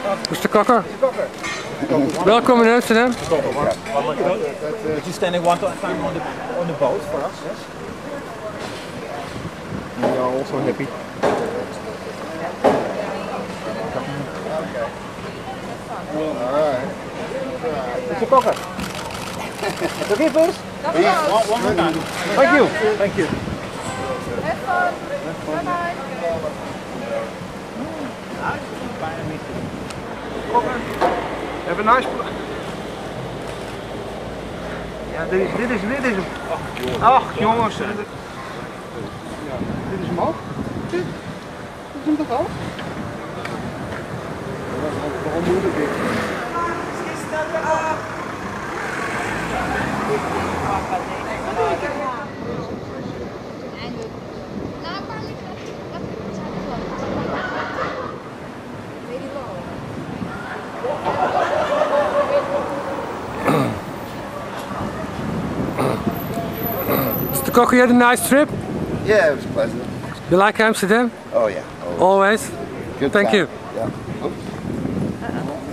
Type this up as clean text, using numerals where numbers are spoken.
Mr. Cocker. Welcome in Amsterdam. You're standing one time on the boat for us, yes? We are also happy. Alright. Mr. Cocker. It's okay first? One more time. Thank you. Thank you. Have fun. Bye bye. Have a nice play. Ja, dit is hem. Ach jongens. Ja, dit is hem ook. Dit is hem toch ook? Waarom moeilijk dit? Mr. Cocker, you had a nice trip? Yeah, it was pleasant. You like Amsterdam? Oh yeah. Always? Good Thank time. you. Yeah. Oops.